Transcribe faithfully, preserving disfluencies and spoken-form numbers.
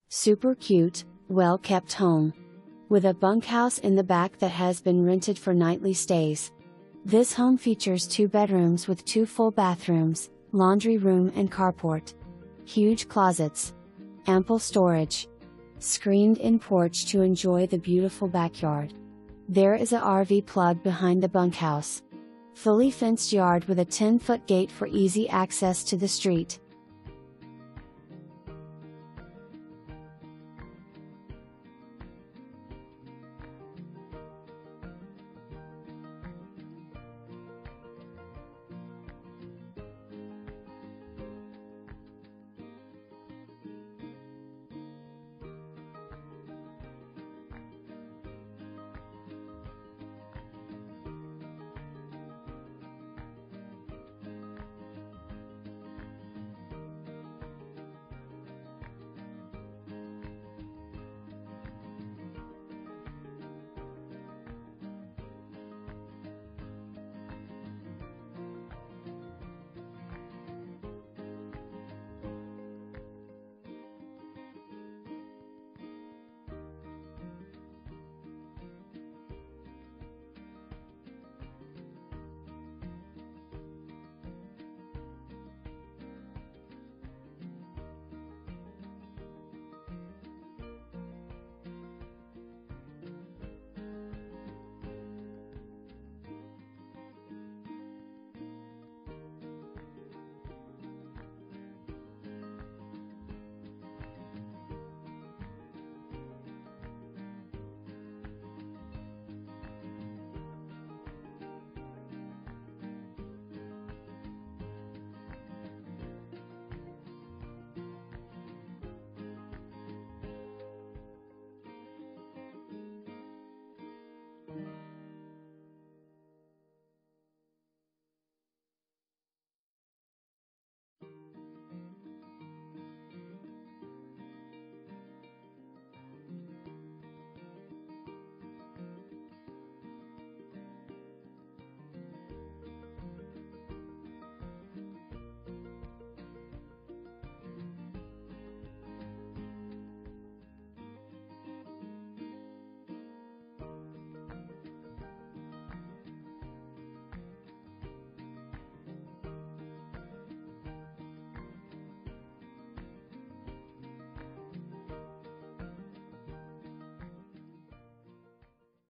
Super cute, well-kept home. With a bunkhouse in the back that has been rented for nightly stays. This home features two bedrooms with two full bathrooms, laundry room and carport. Huge closets. Ample storage. Screened-in porch to enjoy the beautiful backyard. There is a R V plug behind the bunkhouse. Fully fenced yard with a ten foot gate for easy access to the street.